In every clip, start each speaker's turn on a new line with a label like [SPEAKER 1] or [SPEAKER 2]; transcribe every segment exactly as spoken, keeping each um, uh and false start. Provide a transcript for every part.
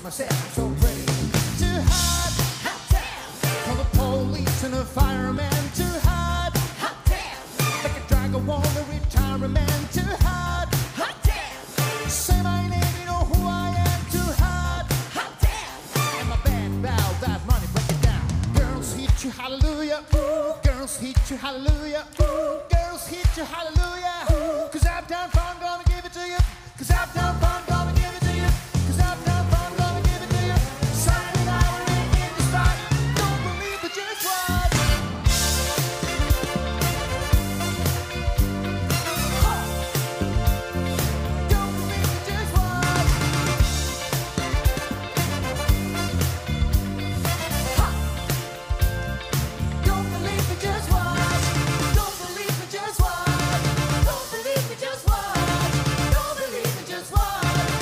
[SPEAKER 1] myself, I'm so pretty. Too hot, hot damn. Call the police and the fireman. Too hot, hot damn. Like a dragon want a retirement. Too hot, hot damn. Say my name, you know who I am. Too hot, hot damn. And my band bow, that money, break it down. Girls hit you, hallelujah. Ooh, girls hit you, hallelujah. Ooh, girls hit you, hallelujah. Ooh, cause Uptown Fun gonna give it to you. Cause Uptown Fun gonna give it to you. Cause Uptown Fun gonna give it to you. Silent hour in the spot. Don't believe it, just watch. Don't believe it, just watch. Don't believe it, just watch. Don't believe it, just watch. Don't believe it, just watch. Don't believe it, just watch.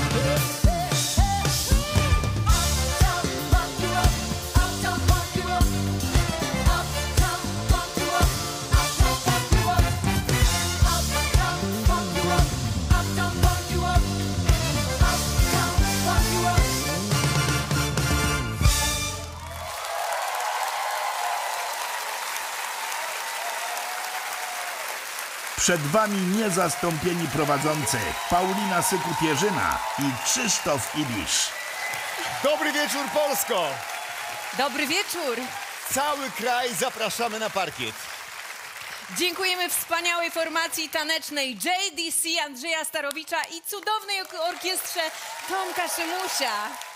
[SPEAKER 1] Uptown funk you up. Uptown funk you up. Uptown funk you up. Uptown funk you up. Uptown funk you up. Uptown funk you up. Uptown funk you up.
[SPEAKER 2] Przed wami niezastąpieni prowadzący Paulina Sykut-Jerzyna i Krzysztof Ibisz.
[SPEAKER 3] Dobry wieczór, Polsko!
[SPEAKER 4] Dobry wieczór.
[SPEAKER 3] Cały kraj zapraszamy na parkiet.
[SPEAKER 4] Dziękujemy wspaniałej formacji tanecznej J D C Andrzeja Starowicza i cudownej orkiestrze Tomka Szymusia.